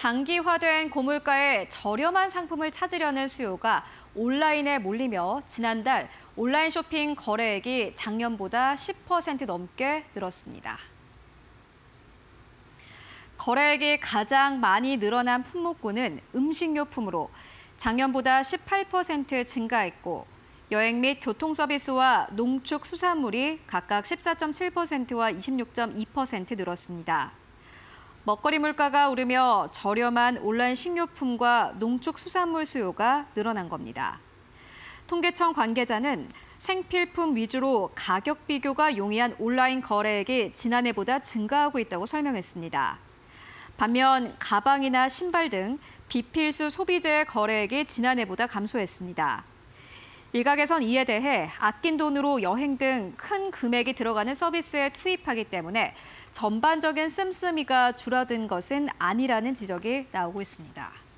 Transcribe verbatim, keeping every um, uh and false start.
장기화된 고물가에 저렴한 상품을 찾으려는 수요가 온라인에 몰리며 지난달 온라인 쇼핑 거래액이 작년보다 십 퍼센트 넘게 늘었습니다. 거래액이 가장 많이 늘어난 품목군은 음식료품으로 작년보다 십팔 퍼센트 증가했고 여행 및 교통 서비스와 농축수산물이 각각 십사 점 칠 퍼센트와 이십육 점 이 퍼센트 늘었습니다. 먹거리 물가가 오르며 저렴한 온라인 식료품과 농축수산물 수요가 늘어난 겁니다. 통계청 관계자는 생필품 위주로 가격 비교가 용이한 온라인 거래액이 지난해보다 증가하고 있다고 설명했습니다. 반면 가방이나 신발 등 비필수 소비재의 거래액이 지난해보다 감소했습니다. 일각에선 이에 대해 아낀 돈으로 여행 등 큰 금액이 들어가는 서비스에 투입하기 때문에 전반적인 씀씀이가 줄어든 것은 아니라는 지적이 나오고 있습니다.